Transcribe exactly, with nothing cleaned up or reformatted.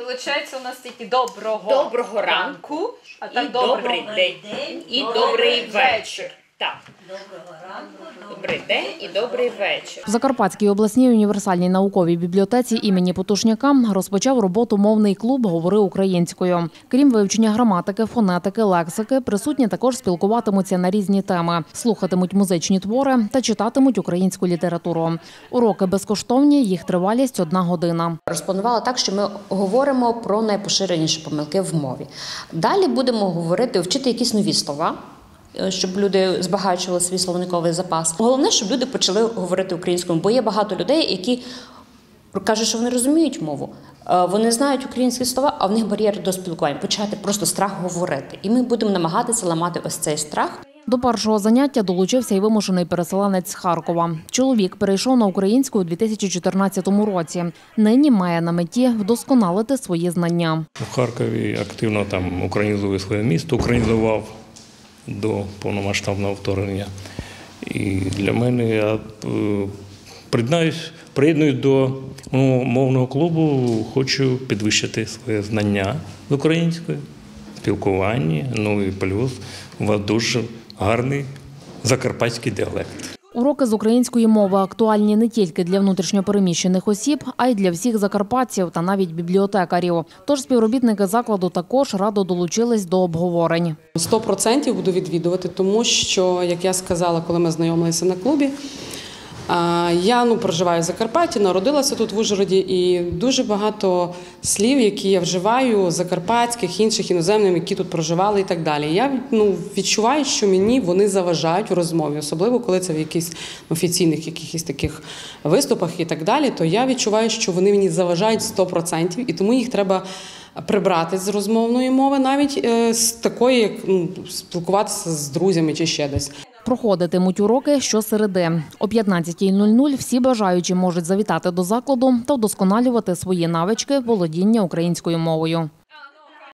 Получається, у нас тільки доброго, доброго ранку, а так і добрий добрий день, день, і добрий вечір. Так. Доброго ранку, Добрий день і добрий вечір. В Закарпатській обласній універсальній науковій бібліотеці імені Потушняка розпочав роботу мовний клуб «Говори українською». Крім вивчення граматики, фонетики, лексики, присутні також спілкуватимуться на різні теми, слухатимуть музичні твори та читатимуть українську літературу. Уроки безкоштовні, їх тривалість – одна година. Розпланувала так, що ми говоримо про найпоширеніші помилки в мові. Далі будемо говорити, вчити якісь нові слова, щоб люди збагачували свій словниковий запас. Головне, щоб люди почали говорити українською, бо є багато людей, які кажуть, що вони розуміють мову, вони знають українські слова, а в них бар'єр до спілкування. Почати просто страх говорити. І ми будемо намагатися ламати ось цей страх. До першого заняття долучився й вимушений переселенець з Харкова. Чоловік перейшов на українську у дві тисячі чотирнадцятому році. Нині має на меті вдосконалити свої знання. У Харкові активно там українізує своє місто, українізував до повномасштабного вторгнення. І для мене я приєднаюсь, приєднуюсь до мовного клубу, хочу підвищити своє знання з української, спілкування, ну і плюс у вас дуже гарний закарпатський діалект. Уроки з української мови актуальні не тільки для внутрішньопереміщених осіб, а й для всіх закарпатців та навіть бібліотекарів. Тож співробітники закладу також радо долучились до обговорень. сто відсотків буду відвідувати, тому що, як я сказала, коли ми знайомилися на клубі, я ну, проживаю в Закарпатті, народилася тут в Ужгороді, і дуже багато слів, які я вживаю, закарпатських, інших, іноземних, які тут проживали і так далі. Я ну, відчуваю, що мені вони заважають у розмові, особливо коли це в якихось офіційних якихось таких виступах і так далі, то я відчуваю, що вони мені заважають сто відсотків, і тому їх треба прибрати з розмовної мови, навіть з такої, як ну, спілкуватися з друзями чи ще десь. Проходитимуть уроки щосереди. О п'ятнадцятій нуль нуль всі бажаючі можуть завітати до закладу та вдосконалювати свої навички володіння українською мовою.